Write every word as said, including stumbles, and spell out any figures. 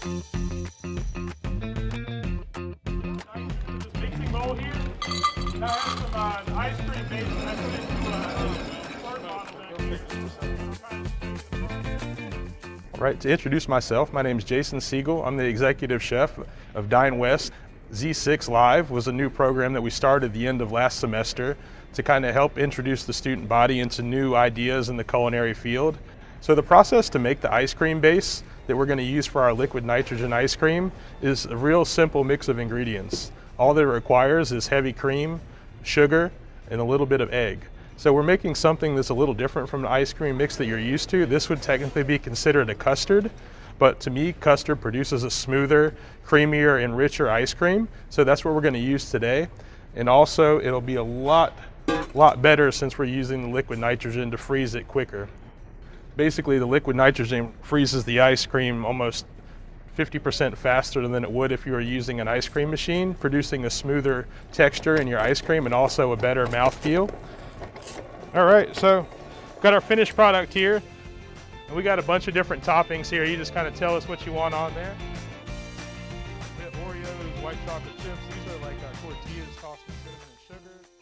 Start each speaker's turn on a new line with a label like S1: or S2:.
S1: Mixing bowl here. Now I have some uh, ice cream base that I put into a squirt bottle back here.
S2: All right, to introduce myself, my name is Jason Siegel. I'm the executive chef of Dine West. Z six Live was a new program that we started at the end of last semester to kind of help introduce the student body into new ideas in the culinary field. So the process to make the ice cream base that we're going to use for our liquid nitrogen ice cream is a real simple mix of ingredients. All that it requires is heavy cream, sugar, and a little bit of egg. So we're making something that's a little different from the ice cream mix that you're used to. This would technically be considered a custard, but to me, custard produces a smoother, creamier, and richer ice cream. So that's what we're going to use today. And also, it'll be a lot, lot better since we're using the liquid nitrogen to freeze it quicker. Basically, the liquid nitrogen freezes the ice cream almost fifty percent faster than it would if you were using an ice cream machine, producing a smoother texture in your ice cream and also a better mouthfeel. All right, so got our finished product here. And we got a bunch of different toppings here. You just kind of tell us what you want on there. We have Oreos, white chocolate chips. These are like our tortillas tossed with cinnamon and sugar.